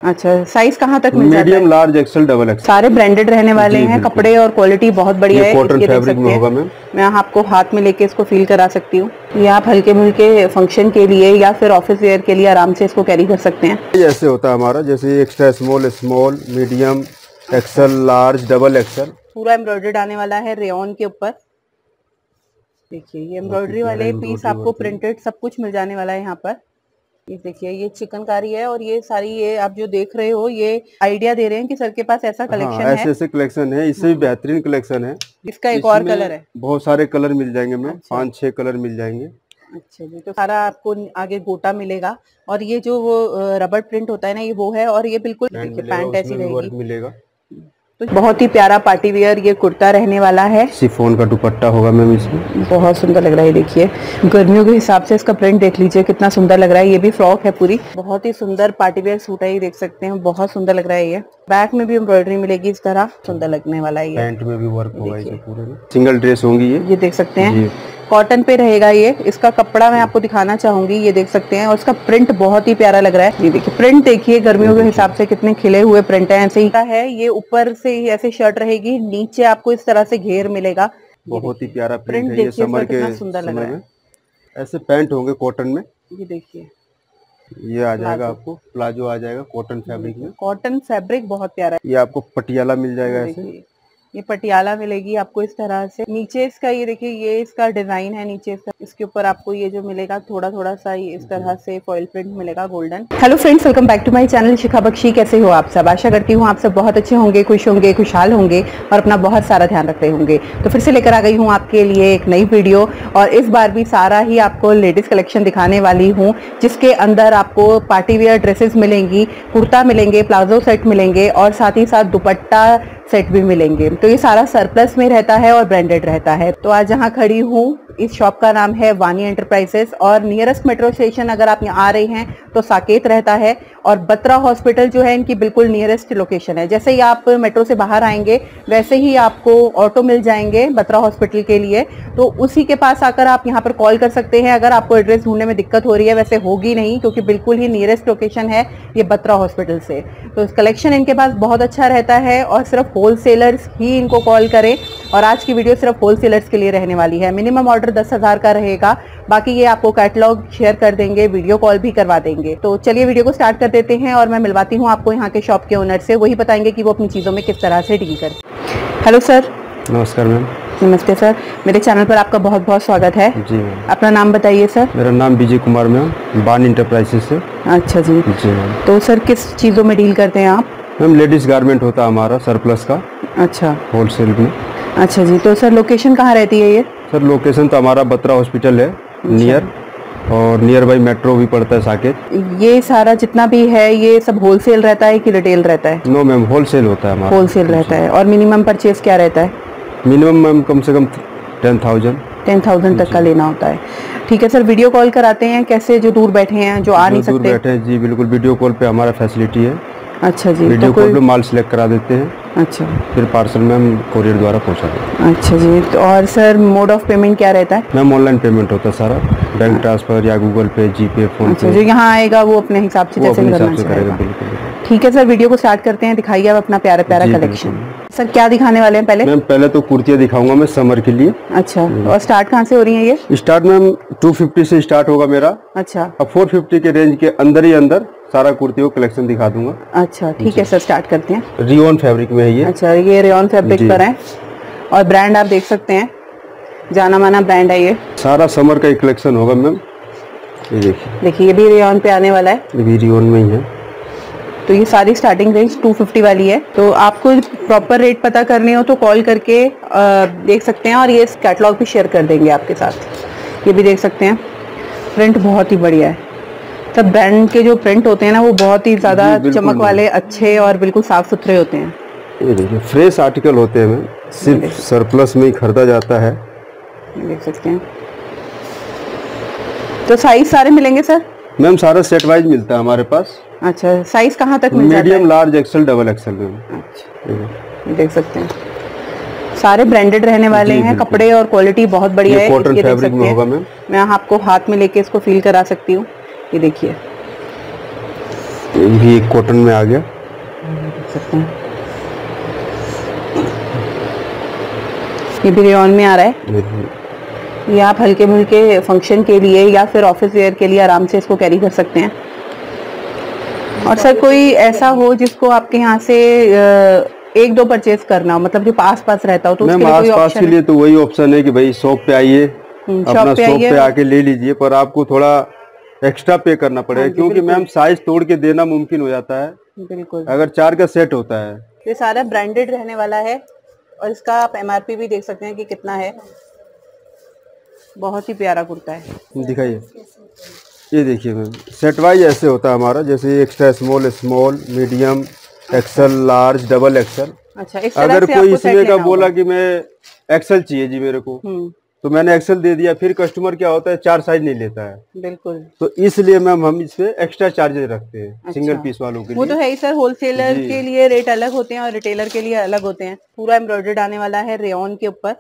अच्छा, साइज कहाँ तक मिल जाता है? Medium, large, XL, double XL. सारे ब्रांडेड रहने वाले हैं। कपड़े और क्वालिटी बहुत बढ़िया है। कॉटन फैब्रिक में होगा मैम। मैं आपको हाथ में लेके इसको फील करा सकती हूँ। ये आप हल्के फुल्के फंक्शन के लिए या फिर ऑफिस वेयर के लिए आराम से इसको कैरी कर सकते हैं। ऐसे होता है हमारा, जैसे extra small, small, medium, XL, large, double XL. पूरा एम्ब्रॉयडर्ड आने वाला है रेयॉन के ऊपर। देखिए ये एम्ब्रॉयडरी वाले पीस आपको प्रिंटेड सब कुछ मिल जाने वाला है यहाँ पर। ये देखिए ये चिकनकारी है और ये सारी ये आप जो देख रहे हो ये आइडिया दे रहे हैं कि सर के पास ऐसा कलेक्शन है। ऐसे कलेक्शन है, इससे भी बेहतरीन कलेक्शन है। इसका एक और कलर है। बहुत सारे कलर मिल जाएंगे मैम। 5-6 कलर मिल जाएंगे। अच्छा जी, तो सारा आपको आगे गोटा मिलेगा और ये जो वो रबर प्रिंट होता है ना, ये वो है। और ये बिल्कुल पैंट ऐसी रहेगी, मिलेगा। तो बहुत ही प्यारा पार्टी वियर ये कुर्ता रहने वाला है। शिफॉन का दुपट्टा होगा मैम इसमें। बहुत सुंदर लग रहा है। देखिए गर्मियों के हिसाब से इसका प्रिंट देख लीजिए कितना सुंदर लग रहा है। ये भी फ्रॉक है पूरी। बहुत ही सुंदर पार्टी वियर सूट है, ये देख सकते हैं। बहुत सुंदर लग रहा है। ये बैक में भी एम्ब्रॉयडरी मिलेगी इस तरह, सुंदर लगने वाला है। ये पैंट में भी वर्क होगा इसे पूरे में। सिंगल ड्रेस होंगी ये देख सकते हैं। कॉटन पे रहेगा ये। इसका कपड़ा मैं आपको दिखाना चाहूंगी, ये देख सकते हैं। और इसका प्रिंट बहुत ही प्यारा लग रहा है। ये देखिए प्रिंट देखिए गर्मियों के हिसाब से कितने खिले हुए प्रिंट है। ऐसे ही का है ये। ऊपर से ही ऐसे शर्ट रहेगी, नीचे आपको इस तरह से घेर मिलेगा। बहुत ही प्यारा प्रिंट है ये। समर के सुंदर लग रहा है। ऐसे पैंट होंगे कॉटन में। ये देखिए ये आ जाएगा आपको प्लाजो आ जाएगा कॉटन फैब्रिक में। कॉटन फैब्रिक बहुत प्यारा है। ये आपको पटियाला मिल जाएगा ऐसे। ये पटियाला मिलेगी आपको इस तरह से। नीचे इसका ये देखिए ये इसका डिजाइन है नीचे इसका। इसके ऊपर आपको ये जो मिलेगा थोड़ा थोड़ा सा इस तरह से फॉइल प्रिंट मिलेगा golden. Hello friends, welcome back to my channel Shikha Bakshi. कैसे हो आप सब? आशा करती हूँ आप सब बहुत अच्छे होंगे, खुश होंगे, खुशहाल होंगे और अपना बहुत सारा ध्यान रख रहे होंगे। तो फिर से लेकर आ गई हूँ आपके लिए एक नई वीडियो। और इस बार भी सारा ही आपको लेडीज कलेक्शन दिखाने वाली हूँ, जिसके अंदर आपको पार्टी वेयर ड्रेसेस मिलेंगी, कुर्ता मिलेंगे, प्लाजो सेट मिलेंगे और साथ ही साथ दुपट्टा सेट भी मिलेंगे। तो ये सारा सरप्लस में रहता है और ब्रांडेड रहता है। तो आज जहाँ खड़ी हूँ इस शॉप का नाम है वानी एंटरप्राइजेस। और नियरेस्ट मेट्रो स्टेशन अगर आप यहाँ आ रहे हैं तो साकेत रहता है। और बत्रा हॉस्पिटल जो है इनकी बिल्कुल नियरेस्ट लोकेशन है। जैसे ही आप मेट्रो से बाहर आएंगे वैसे ही आपको ऑटो मिल जाएंगे बत्रा हॉस्पिटल के लिए। तो उसी के पास आकर आप यहाँ पर कॉल कर सकते हैं अगर आपको एड्रेस ढूंढने में दिक्कत हो रही है। वैसे होगी नहीं क्योंकि बिल्कुल ही नियरेस्ट लोकेशन है ये बत्रा हॉस्पिटल से। तो कलेक्शन इनके पास बहुत अच्छा रहता है और सिर्फ होलसेलर्स ही इनको कॉल करें। और आज की वीडियो सिर्फ होलसेलर्स के लिए रहने वाली है। मिनिमम ऑर्डर 10,000 का रहेगा। बाकी ये आपको कैटलॉग शेयर कर देंगे, वीडियो कॉल भी करवा देंगे। तो चलिए वीडियो को स्टार्ट कर देते हैं और मैं मिलवाती हूँ आपको यहाँ के शॉप के ओनर से। वही बताएंगे कि वो अपनी चीज़ों में किस तरह से डील करें। Hello sir. नमस्कार मैम। नमस्ते सर, मेरे चैनल पर आपका बहुत बहुत स्वागत है। जी मैम। अपना नाम बताइए सर। मेरा नाम विजय कुमार मैम, वानी एंटरप्राइजेस से। अच्छा जी। जी मैम। तो सर किस चीज़ों में डील करते हैं आप? मैम लेडीज गारमेंट होता है हमारा सरप्लस का। अच्छा, होलसेल में। अच्छा जी। तो सर लोकेशन कहाँ रहती है ये? सर लोकेशन तो हमारा बत्रा हॉस्पिटल है नियर, और नियर बाई मेट्रो भी पड़ता है साकेत। ये सारा जितना भी है ये सब होलसेल रहता है कि रिटेल रहता है? नो मैम, होलसेल होता है हमारा। होलसेल रहता है। और मिनिमम परचेज क्या रहता है? मिनिमम मैम कम से कम 10,000 तक का लेना होता है। ठीक है सर, वीडियो कॉल कराते हैं कैसे? जो दूर बैठे हैं, जो आ नहीं सकते, दूर बैठे हैं, जी बिल्कुल वीडियो कॉल पे हमारा फैसिलिटी है। अच्छा जी। वीडियो कॉल पे माल सिलेक्ट करा देते हैं। अच्छा, फिर पार्सल में हम कोरियर द्वारा पहुंचा देते हैं। अच्छा जी। तो और सर मोड ऑफ पेमेंट क्या रहता है? मैम ऑनलाइन पेमेंट होता है सारा, बैंक ट्रांसफर या गूगल पे, जीपे, फोन पे। जो यहाँ आएगा वो अपने हिसाब से जैसे करना चाहेगा। ठीक है सर, वीडियो को स्टार्ट करते हैं। दिखाइए आप अपना प्यारा प्यारा कलेक्शन। सर क्या दिखाने वाले हैं पहले? मैम पहले तो कुर्तियाँ दिखाऊंगा मैं समर के लिए। अच्छा, और स्टार्ट कहाँ से हो रही है ये? स्टार्ट मैम 250 से स्टार्ट होगा मेरा। अच्छा, अब 450 के रेंज के अंदर ही अंदर सारा कुर्तियों कलेक्शन दिखा दूंगा। अच्छा ठीक है सर, स्टार्ट करते हैं। रियोन फैब्रिक में है ये। अच्छा, ये रेयॉन फैब्रिक पर है और ब्रांड आप देख सकते हैं, जाना माना ब्रांड है ये। सारा समर का कलेक्शन होगा मैम। ये देखिए, ये भी रेयॉन पे आने वाला है। ये भी रियोन में ही है। तो ये सारी स्टार्टिंग रेंज 250 वाली है। तो आपको प्रॉपर रेट पता करने हो तो कॉल करके देख सकते हैं। और ये कैटलॉग भी शेयर कर देंगे आपके साथ। ये भी देख सकते हैं, प्रिंट बहुत ही बढ़िया है। तब ब्रांड के जो प्रिंट होते हैं ना वो बहुत ही ज़्यादा चमक वाले, अच्छे और बिल्कुल साफ सुथरे होते हैं। ये देखिए फ्रेश आर्टिकल होते हैं मैम, सिर्फ सरप्लस में ही खरीदा जाता है। देख सकते हैं। तो साइज सारे मिलेंगे सर? मैम सारा सेट वाइज मिलता है हमारे पास। अच्छा, साइज कहाँ तक मिल जाता है? Medium, large, XL, double XL में। अच्छा, देख सकते हैं सारे ब्रांडेड रहने वाले हैं। कपड़े और क्वालिटी बहुत बढ़िया है। कॉटन फैब्रिक में होगा मैम। मैं आपको हाथ में लेके इसको फील करा सकती हूँ। ये देखिए, ये भी एक कॉटन में आ गया। देख सकते हैं ये भी रेयॉन में आ रहा है। ये आप हल्के फुल्के फंक्शन के लिए या फिर ऑफिस वेयर के लिए आराम से इसको कैरी कर सकते हैं। और सर कोई ऐसा हो जिसको आपके यहाँ से एक दो परचेज करना हो, मतलब जो पास पास रहता हो, तो उसके लिए कोई आस पास के लिए तो वही ऑप्शन है कि भाई शॉप पे आइए, अपना शॉप पे आके ले लीजिए, पर आपको थोड़ा एक्स्ट्रा पे करना पड़ेगा, क्योंकि मैम साइज तोड़ के देना मुमकिन हो जाता है बिल्कुल अगर 4 का सेट होता है। ये सारा ब्रांडेड रहने वाला है और इसका आप MRP भी देख सकते हैं कि कितना है। बहुत ही प्यारा कुर्ता है। दिखाइए, ये देखिए मैम सेट वाइज ऐसे होता है हमारा, जैसे extra small, small, medium, XL, large, double XL. अच्छा, इस तरह अगर से कोई आपको इसमें सेट का लेना बोला होगा। कि मैं एक्सेल चाहिए जी मेरे को, तो मैंने एक्सेल दे दिया, फिर कस्टमर क्या होता है 4 साइज नहीं लेता है, बिल्कुल। तो इसलिए मैम हम इस पे एक्स्ट्रा चार्जेस रखते हैं। अच्छा। सिंगल पीस वालों के वो लिए तो है ही सर, होलसेलर के लिए रेट अलग होते हैं और रिटेलर के लिए अलग होते हैं। पूरा एम्ब्रॉयडर्ड आने वाला है रेयॉन के ऊपर,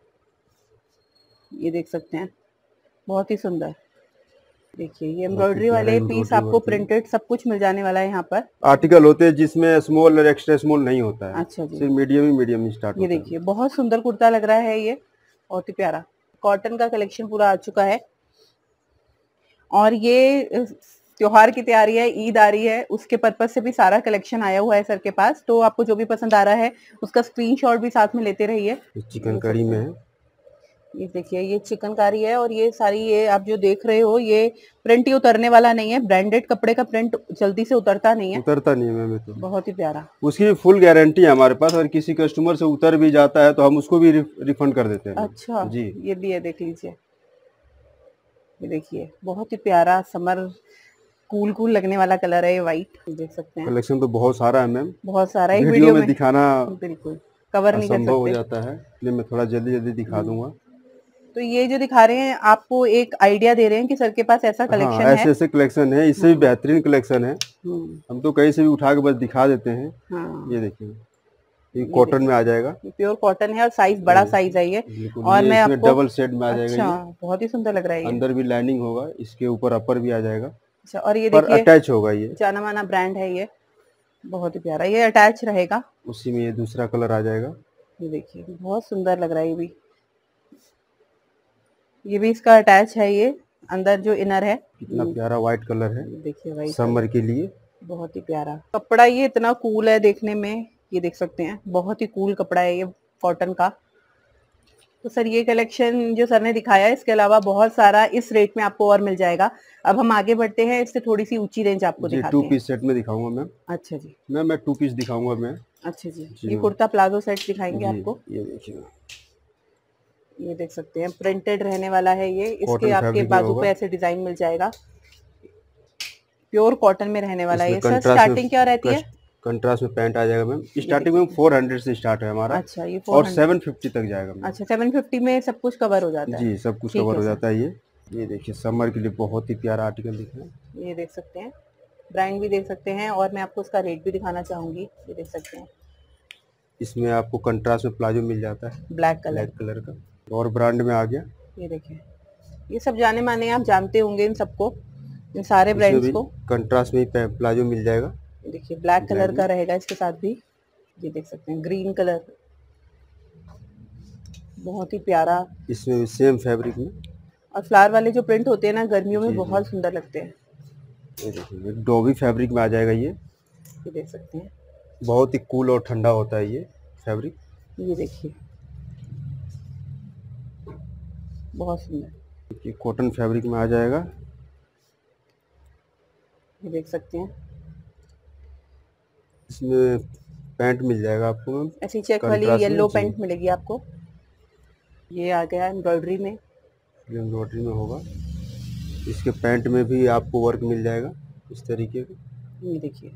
ये देख सकते हैं, बहुत ही सुंदर। देखिए ये एम्ब्रॉयडरी वाले पीस आपको प्रिंटेड सब कुछ मिल जाने वाला है। यहाँ पर आर्टिकल होते हैं जिसमें स्मॉल और एक्स्ट्रा स्मॉल नहीं होता है। अच्छा जी, सिर्फ मीडियम ही स्टार्ट ये होता है। देखिए बहुत सुंदर कुर्ता लग रहा है, ये बहुत ही प्यारा कॉटन का कलेक्शन पूरा आ चुका है। और ये त्योहार की तैयारी है, ईद आ रही है, उसके पर्पज से भी सारा कलेक्शन आया हुआ है सर के पास। तो आपको जो भी पसंद आ रहा है उसका स्क्रीनशॉट भी साथ में लेते रहिए। चिकनकारी में है, ये देखिए ये चिकनकारी है और ये सारी, ये आप जो देख रहे हो ये प्रिंट ही उतरने वाला नहीं है। ब्रांडेड कपड़े का प्रिंट जल्दी से उतरता नहीं है, मैम। तो बहुत ही प्यारा, उसकी फुल गारंटी है हमारे पास, और किसी कस्टमर से उतर भी जाता है तो हम उसको भी रिफंड कर देते हैं। अच्छा जी, ये भी है, देख लीजिए, ये देखिए बहुत ही प्यारा समर कूल लगने वाला कलर है ये वाइट, देख सकते हैं। कलेक्शन तो बहुत सारा है मैम, बहुत सारा है, वीडियो में दिखाना बिल्कुल कवर नहीं कर असंभव हो सकते, जाता है, इसलिए मैं थोड़ा जल्दी दिखा दूंगा। तो ये जो दिखा रहे हैं आपको एक आइडिया दे रहे हैं कि सर के पास ऐसा कलेक्शन है। ऐसे कलेक्शन है, इससे भी बेहतरीन कलेक्शन है। हम तो कहीं से भी उठा के बस दिखा देते हैं। ये देखिए ये कॉटन में आ जाएगा, प्योर कॉटन है और साइज बड़ा साइज है ये। और मैं आपको डबल सेट में आ जाएगा। अच्छा, बहुत ही सुंदर लग रहा है ये। अंदर भी लाइनिंग होगा, इसके ऊपर अपर भी आ जाएगा। अच्छा, और ये देखिए अटैच होगा, ये जाना माना ब्रांड है, ये बहुत ही प्यारा, ये अटैच रहेगा। उसी में ये दूसरा कलर आ जाएगा। ये देखिए बहुत सुंदर लग रहा है ये भी इसका अटैच है। ये अंदर जो इनर है, कितना प्यारा व्हाइट कलर है, देखिए व्हाइट समर के लिए बहुत ही प्यारा कपड़ा। ये इतना कूल है देखने में, ये देख सकते हैं, बहुत ही कूल कपड़ा है ये कॉटन का। तो सर ये कलेक्शन जो सर ने दिखाया है, इसके अलावा बहुत सारा इस रेट में आपको और मिल जाएगा। अब हम आगे बढ़ते हैं, इससे थोड़ी सी ऊंची रेंज आपको दिखाते हैं। 2 पीस सेट में दिखाऊंगा मैम। अच्छा जी मैं 2 पीस दिखाऊंगा मैं। अच्छा जी, ये कुर्ता प्लाजो सेट दिखाएंगे आपको। ये देखिए, ये देख सकते हैं, प्रिंटेड रहने वाला है ये। इसके आपके बाजू पे ऐसे डिजाइन मिल जाएगा, प्योर कॉटन में रहने वाला है। सर स्टार्टिंग क्या रहती है? कंट्रास्ट में पैंट आ जाएगा मैम। स्टार्टिंग में 400 से स्टार्ट है हमारा। अच्छा, ये 400 और 750 तक जाएगा मैम। अच्छा, 750 में सब कुछ कवर हो जाता है। जी, सब कुछ कवर हो जाता है। ये देखिए समर के लिए बहुत ही प्यारा आर्टिकल दिख रहा है। ये देख सकते हैं, ब्रांड भी देख सकते हैं, और मैं आपको इसका रेट भी दिखाना चाहूंगी। ये देख सकते हैं, इसमें आपको कंट्रास्ट में प्लाजो मिल जाता है, ब्लैक कलर का, और ब्रांड में आ गया। ये देखिए, ये सब जाने माने, आप जानते होंगे इन सबको, इन सारे ब्रांड्स को। कंट्रास्ट में ही प्लाजो मिल जाएगा। ये देखिए ब्लैक कलर का रहेगा इसके साथ भी। ये देख सकते हैं, ग्रीन कलर, बहुत ही प्यारा। इसमें भी सेम फैब्रिक में, और फ्लावर वाले जो प्रिंट होते हैं ना, गर्मियों में बहुत सुंदर लगते हैं। ये देखिए डोवी फैब्रिक में आ जाएगा। ये देख सकते हैं, बहुत ही कूल और ठंडा होता है ये फैब्रिक। ये देखिए बहुत सुंदर, ये कॉटन फैब्रिक में आ जाएगा। ये देख सकते हैं, इसमें पैंट मिल जाएगा आपको, ऐसी चेक वाली येलो पैंट मिलेगी आपको। ये आ गया एम्ब्रॉयडरी में, एम्ब्रॉयडरी में होगा। इसके पैंट में भी आपको वर्क मिल जाएगा इस तरीके का। ये देखिए,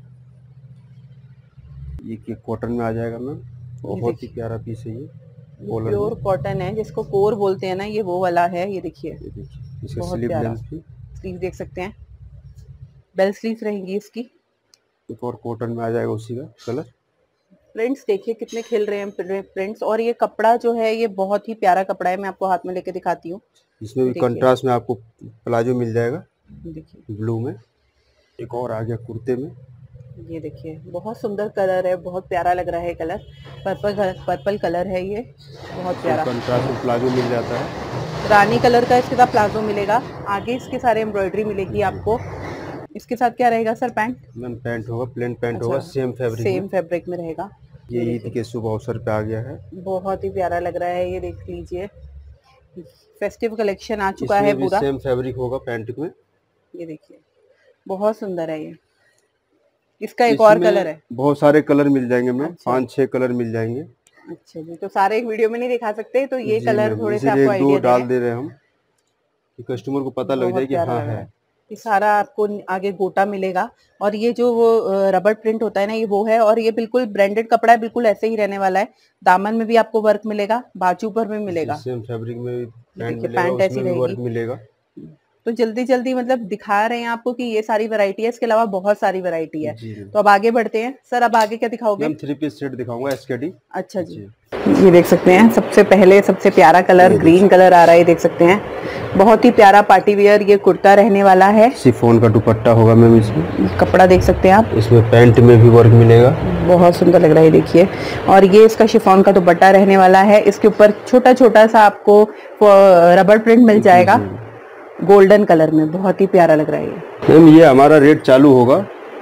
ये कॉटन में आ जाएगा मैम, बहुत ही प्यारा पीस है ये। प्योर कॉटन है, जिसको कोर बोलते हैं ना, ये वो वाला है। ये देखिए, इसका स्लीव देख सकते हैं, बेल स्लीव रहेंगी इसकी। एक और कॉटन में आ जाएगा उसी का कलर। प्रिंट्स देखिए कितने खिल रहे हैं प्रिंट्स, और ये कपड़ा जो है ये बहुत ही प्यारा कपड़ा है। मैं आपको हाथ में लेके दिखाती हूँ। इसमें भी कंट्रास्ट में आपको प्लाजो मिल जाएगा, देखिए ब्लू में। एक और आ गया कुर्ते में, ये देखिए बहुत सुंदर कलर है, बहुत प्यारा लग रहा है कलर। पर्पल कलर है ये, बहुत प्यारा। कंट्रास्ट में प्लाजो मिल जाता है, रानी कलर का इसके साथ प्लाजो मिलेगा। आगे इसके सारे एम्ब्रॉयडरी मिलेगी आपको। इसके साथ क्या रहेगा सर? पैंट? मैम पैंट होगा, प्लेन पैंट होगा, सेम फैब्रिक में रहेगा। ये ईद के शुभ अवसर पे आ गया है, बहुत ही प्यारा लग रहा है ये, देख लीजिए। फेस्टिव कलेक्शन आ चुका है पूरा। सेम फैब्रिक होगा पैंट में। ये देखिए बहुत सुंदर है ये। इसका एक और कलर है, बहुत सारे कलर मिल जाएंगे मैम। अच्छा। 5-6 कलर मिल जाएंगे। अच्छा जी, तो सारे एक वीडियो में नहीं दिखा सकते, तो ये कलर थोड़े से आपको आइडिया डाल दे रहे हैं हम, कि कस्टमर को पता लग जाए कि हाँ है। ये सारा आपको आगे गोटा मिलेगा, और ये जो वो रबर प्रिंट होता है ना, ये वो है। और ये बिल्कुल ब्रांडेड कपड़ा है, बिल्कुल ऐसे ही रहने वाला है। दामन में भी आपको वर्क मिलेगा, बाजू पर भी मिलेगा, सेम फैब्रिक में पैंट ऐसी रहेगी, मिलेगा। तो जल्दी मतलब दिखा रहे हैं आपको कि ये सारी वैरायटी है। इसके अलावा बहुत सारी वैरायटी है। तो अब आगे बढ़ते हैं सर। अब आगे क्या दिखाओगे? मैम 3 पीस सेट दिखाऊंगा एसकेडी। अच्छा जी, ये देख सकते हैं। सबसे पहले सबसे प्यारा कलर ग्रीन कलर आ रहा है, देख सकते हैं। बहुत ही प्यारा पार्टी वियर ये कुर्ता रहने वाला है। शिफॉन का दुपट्टा होगा मैम इसमें। कपड़ा देख सकते हैं आप, इसमें पैंट में भी वर्क मिलेगा, बहुत सुंदर लग रहा है, देखिए। और ये इसका शिफॉन का दुपट्टा रहने वाला है। इसके ऊपर छोटा छोटा सा आपको रबर प्रिंट मिल जाएगा, गोल्डन कलर में, बहुत ही प्यारा लग रहा है मैम। ये हमारा रेट चालू होगा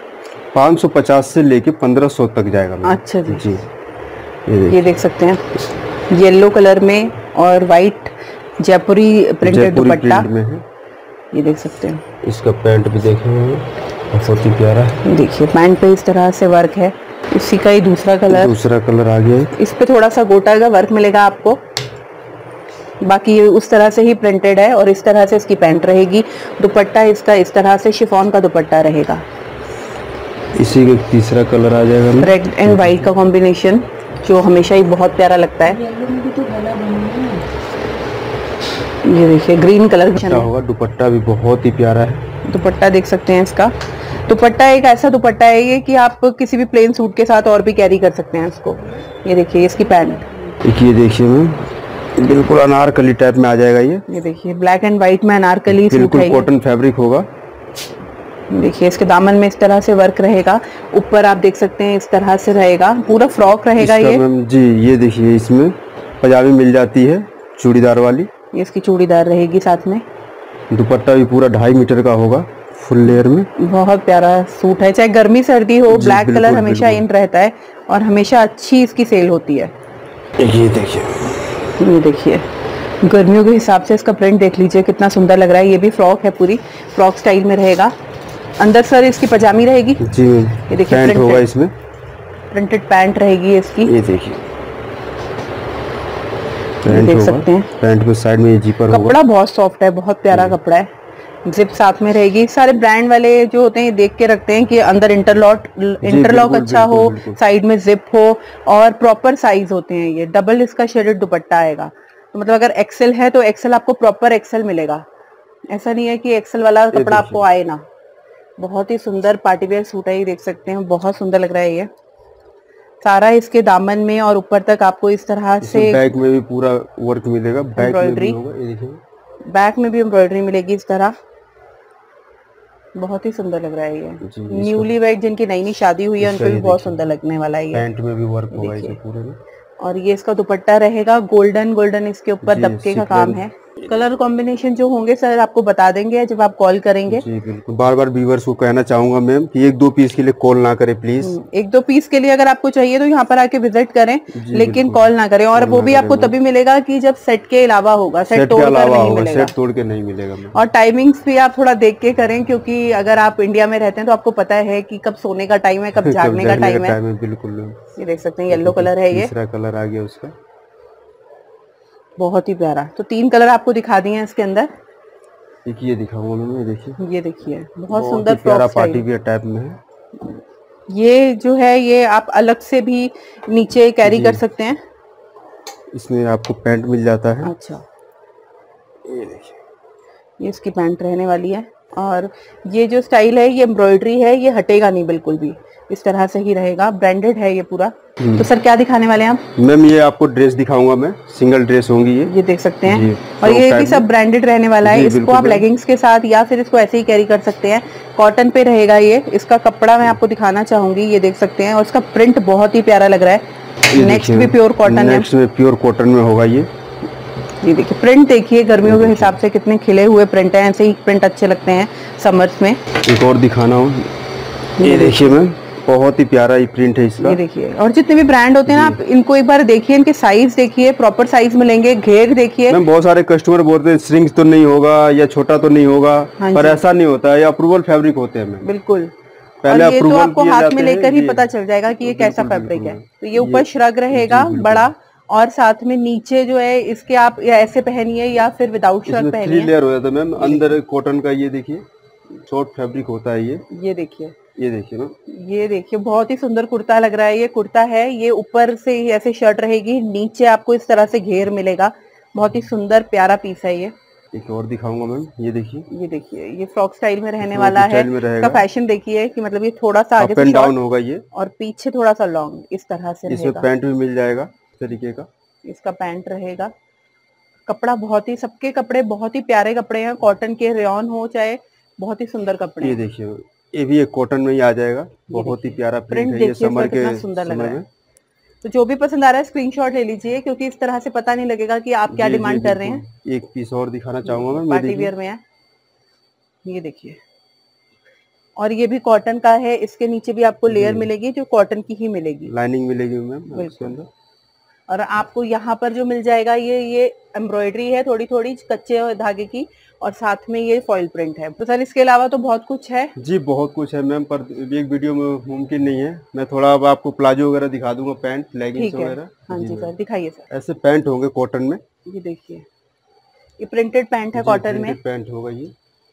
550 से लेके 1500 तक जाएगा मैम। अच्छा जी, ये देख सकते हैं येलो कलर में और वाइट जयपुरी प्रिंटेड दुपट्टा में है, ये देख सकते हैं। इसका पैंट भी देखेंगे, बहुत ही प्यारा है। देखिए पैंट पे इस तरह से वर्क है। इसी का ही दूसरा कलर आ गया है। इस पे थोड़ा सा गोटा का वर्क मिलेगा आपको, बाकी उस तरह से ही प्रिंटेड है। और इस तरह से इसकी पैंट रहेगी। दुपट्टा इसका इस तरह से शिफॉन का दुपट्टा रहेगा। इसी का तीसरा कलर आ जाएगा, रेड एंड व्हाइट का कॉम्बिनेशन, जो हमेशा ही बहुत प्यारा लगता है। ये देखिए ग्रीन कलर का होगा। दुपट्टा भी बहुत ही प्यारा है। दुपट्टा देख सकते हैं। इसका दुपट्टा एक ऐसा दुपट्टा है ये कि आप किसी भी प्लेन सूट के साथ और भी कैरी कर सकते हैं इसको। ये देखिए इसकी पैंट, ये देखिए मैम, बिल्कुल अनारकली टाइप में आ जाएगा ये देखिए ब्लैक एंड व्हाइट में अनारकली सूट है। बिल्कुल कॉटन फैब्रिक होगा। देखिए इसके दामन में इस तरह से वर्क रहेगा। ऊपर आप देख सकते हैं इस तरह से रहेगा, पूरा फ्रॉक रहेगा ये मैम जी। ये देखिए इसमें पजामी मिल जाती है चूड़ीदार वाली, ये इसकी चूड़ीदार रहेगी साथ में। दुपट्टा भी पूरा 2.5 मीटर का होगा, फुल लेयर में। बहुत प्यारा सूट है, चाहे गर्मी सर्दी हो, ब्लैक कलर हमेशा इन रहता है और हमेशा अच्छी इसकी सेल होती है। ये देखिए गर्मियों के हिसाब से इसका प्रिंट देख लीजिए कितना सुंदर लग रहा है। ये भी फ्रॉक है, पूरी फ्रॉक स्टाइल में रहेगा। अंदर सर इसकी पजामी रहेगी जी। ये देखिए पैंट होगा, इसमें प्रिंटेड पैंट रहेगी इसकी। ये देखिए देख सकते हैं पैंट में साइड में ये जीपर होगा। कपड़ा बहुत सॉफ्ट है, बहुत प्यारा कपड़ा है। जिप साथ में रहेगी। सारे ब्रांड वाले जो होते हैं ये देख के रखते हैं कि अंदर इंटरलॉक अच्छा हो, साइड में जिप हो और प्रॉपर साइज होते हैं। ये डबल इसका शेडेड दुपट्टा आएगा, तो मतलब अगर एक्सेल है तो एक्सेल आपको प्रॉपर एक्सेल मिलेगा। ऐसा नहीं है कि एक्सेल वाला कपड़ा आपको आए ना। बहुत ही सुंदर पार्टीवेयर सूट है, ये देख सकते हैं, बहुत सुंदर लग रहा है ये सारा। इसके दामन में और ऊपर तक आपको इस तरह से बैक में भी पूरा वर्क मिलेगा, बैक में भी होगा, ये देखिए बैक में भी एम्ब्रॉयडरी मिलेगी इस तरह। बहुत ही सुंदर लग रहा है ये। न्यूली वेड जिनकी नई नई शादी हुई है उनको भी बहुत सुंदर लगने वाला है ये। पैंट में भी वर्क होगा इसे पूरे में। और ये इसका दुपट्टा रहेगा गोल्डन इसके ऊपर दबके का काम है। कलर कॉम्बिनेशन जो होंगे सर आपको बता देंगे जब आप कॉल करेंगे। जी बिल्कुल। बार बार व्यूअर्स को कहना चाहूंगा मैम कि 1-2 पीस के लिए कॉल ना करें प्लीज। 1-2 पीस के लिए अगर आपको चाहिए तो यहाँ पर आके विजिट करें, लेकिन कॉल ना करें। और वो भी आपको तभी मिलेगा कि जब सेट के अलावा होगा, सेट तोड़ कर नहीं मिलेगा, सेट तोड़ के नहीं मिलेगा। और टाइमिंग्स भी आप थोड़ा देख के करें, क्योंकि अगर आप इंडिया में रहते हैं तो आपको पता है कि कब सोने का टाइम है, कब जागने का टाइम है। बिल्कुल। ये देख सकते हैं येलो कलर है, ये तीसरा कलर आ गया उसका, बहुत ही प्यारा। तो 3 कलर आपको दिखा दिए हैं इसके अंदर। एक ये दिखाऊंगा मैम, ये देखिए बहुत सुंदर प्यारा पार्टी वियर टाइप में है। ये जो है ये आप अलग से भी नीचे कैरी कर सकते हैं। इसमें आपको पैंट मिल जाता है। अच्छा, ये देखिए ये इसकी पैंट रहने वाली है। और ये जो स्टाइल है ये एम्ब्रॉयडरी है, ये हटेगा नहीं बिल्कुल भी। इस तरह से ही रहेगा, ब्रांडेड है ये पूरा। तो सर क्या दिखाने वाले हैं आप? मैम ये आपको ड्रेस दिखाऊंगा मैं, सिंगल ड्रेस होंगी ये देख सकते हैं। और ये भी सब ब्रांडेड रहने वाला है। इसको आप लेगिंग्स के साथ या फिर इसको ऐसे ही कैरी कर सकते हैं। कॉटन पे रहेगा ये। इसका कपड़ा मैं आपको दिखाना चाहूंगी, ये देख सकते हैं। और इसका प्रिंट बहुत ही प्यारा लग रहा है। नेक्स्ट भी प्योर कॉटन है, नेक्स्ट में प्योर कॉटन में होगा ये देखिए प्रिंट देखिए, गर्मियों के हिसाब से कितने खिले हुए प्रिंट है। ऐसे ही प्रिंट अच्छे लगते हैं समर्स में। एक और दिखाना हो, ये देखिए मैम, बहुत ही प्यारा ये प्रिंट है इसका। ये देखिए, और जितने भी ब्रांड होते हैं ना, आप इनको एक बार देखिए, इनके साइज देखिए, प्रॉपर साइज मिलेंगे। घेर देखिए मैम, बहुत सारे कस्टमर बोलते हैं श्रिंक तो नहीं होगा या छोटा तो नहीं होगा, पर ऐसा नहीं होता है। ये अप्रूवल फैब्रिक होते हैं मैम। बिल्कुल, पहले और ये तो आपको हाथ में लेकर ही पता चल जाएगा कि ये कैसा फैब्रिक है। तो ये ऊपर श्रग रहेगा बड़ा, और साथ में नीचे जो है इसके आप या ऐसे पहनिए या फिर विदाउट श्रग पहनिए। 3 लेयर हो जाता है मैम। अंदर कॉटन का ये देखिए शॉर्ट फैब्रिक होता है ये देखिए, ये देखिए ना, ये देखिए बहुत ही सुंदर कुर्ता लग रहा है। ये कुर्ता है, ये ऊपर से ऐसे शर्ट रहेगी, नीचे आपको इस तरह से घेर मिलेगा। बहुत ही सुंदर प्यारा पीस है ये। एक और दिखाऊंगा मैम, ये देखिए, ये फ्रॉक स्टाइल में रहने वाला है। इसका फैशन देखिए कि मतलब ये थोड़ा सा आगे अप एंड डाउन होगा ये, और पीछे थोड़ा सा लॉन्ग, इस तरह से इसमें पैंट भी मिल जाएगा तरीके का। इसका पैंट रहेगा। कपड़ा बहुत ही, सबके कपड़े बहुत ही प्यारे कपड़े हैं, कॉटन के, रेयॉन हो चाहे, बहुत ही सुंदर कपड़े। ये देखिए, ये भी एक कॉटन में ही आ जाएगा। बहुत ही प्यारा प्रिंट है ये, समर के सुंदर लग रहा है। तो जो भी पसंद आ रहा है स्क्रीनशॉट ले लीजिए, क्योंकि इस तरह से पता नहीं लगेगा कि आप क्या डिमांड कर रहे हैं। एक पीस और दिखाना चाहूंगा मैं, पार्टी वियर में है, ये देखिए। और ये भी कॉटन का है। इसके नीचे भी आपको लेयर मिलेगी जो कॉटन की ही मिलेगी, लाइनिंग मिलेगी मैम इसके अंदर। और आपको यहाँ पर जो मिल जाएगा ये एम्ब्रॉयडरी है, थोड़ी थोड़ी कच्चे धागे की, और साथ में ये फॉइल प्रिंट है। तो सर इसके अलावा तो बहुत कुछ है जी, बहुत कुछ है मैम, पर एक वीडियो में मुमकिन नहीं है। मैं थोड़ा अब आपको प्लाजो वगैरह दिखा दूंगा, पैंट, लेगिंग्स वगैरह। हाँ जी सर, दिखाइए सर। ऐसे पैंट होंगे कॉटन में, ये देखिए, ये प्रिंटेड पैंट है कॉटन में, पैंट होगा ये।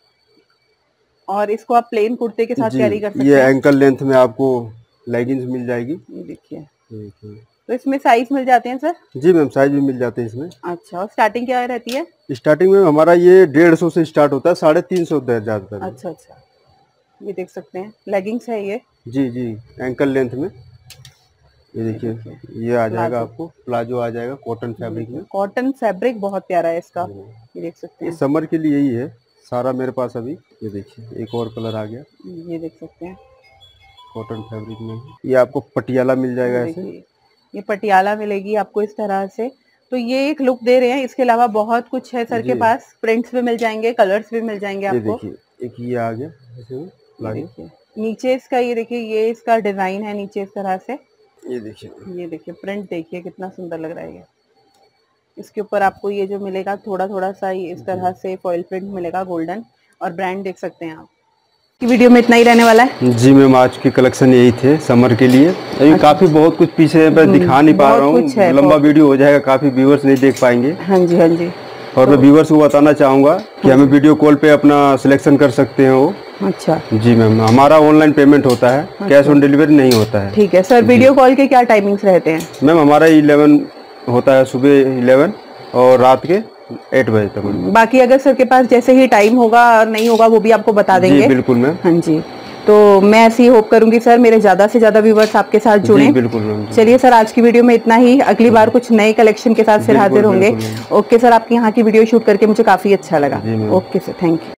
और इसको आप प्लेन कुर्ते के साथ कैरी कर सकते हैं। ये एंकल लेंथ में आपको लेगिंग्स मिल जाएगी। ये देखिए, तो इसमें साइज मिल जाते हैं सर? जी मैम, साइज भी मिल जाते हैं इसमें। अच्छा, और स्टार्टिंग क्या रहती है? स्टार्टिंग में हमारा ये 150 से स्टार्ट होता है, 350 ज्यादातर। अच्छा, ये देख सकते हैं, लेगिंग्स है ये। जी, एंकल लेंथ में। ये देखिए, ये आ जाएगा आपको प्लाजो, आ जाएगा कॉटन फैब्रिक में। कॉटन फैब्रिक बहुत प्यारा है इसका, ये देख सकते हैं। समर के लिए यही है सारा मेरे पास अभी। ये देखिए, एक और कलर आ गया, ये देख सकते हैं, कॉटन फैब्रिक में। ये आपको पटियाला मिल जाएगा ऐसे, ये पटियाला मिलेगी आपको इस तरह से। तो ये एक लुक दे रहे हैं। इसके अलावा बहुत कुछ है सर के पास, प्रिंट्स भी मिल जाएंगे, कलर्स भी मिल जाएंगे आपको। देखिए, एक ये आ गया देखिए नीचे इसका, ये देखिए, ये इसका डिजाइन है नीचे इस तरह से। ये देखिए, प्रिंट देखिए कितना सुंदर लग रहा है ये। इसके ऊपर आपको ये जो मिलेगा थोड़ा थोड़ा सा इस तरह से फॉइल प्रिंट मिलेगा गोल्डन, और ब्रांड देख सकते हैं आप। की वीडियो में इतना ही रहने वाला है। जी मैम, आज के कलेक्शन यही थे समर के लिए। अभी काफी बहुत कुछ पीछे है, मैं दिखा नहीं पा रहा हूँ, लंबा वीडियो हो जाएगा, काफी व्यूअर्स नहीं देख पाएंगे। हाँ जी। और मैं व्यूअर्स को बताना चाहूंगा कि हमें वीडियो कॉल पे अपना सिलेक्शन कर सकते हैं वो। अच्छा जी मैम, हमारा ऑनलाइन पेमेंट होता है, कैश ऑन डिलीवरी नहीं होता है। ठीक है सर। वीडियो कॉल के क्या टाइमिंग्स रहते हैं? मैम हमारा 11 होता है, सुबह 11 और रात के 8 बजे तक। बाकी अगर सर के पास जैसे ही टाइम होगा और नहीं होगा वो भी आपको बता देंगे। बिल्कुल मैम। हाँ जी, तो मैं ऐसी होप करूंगी सर मेरे ज्यादा से ज्यादा व्यूवर्स आपके साथ जुड़े। बिल्कुल मैम। चलिए सर, आज की वीडियो में इतना ही। अगली बार कुछ नए कलेक्शन के साथ फिर हाजिर होंगे। ओके सर, आपकी यहाँ की वीडियो शूट करके मुझे काफी अच्छा लगा। Okay sir, thank you.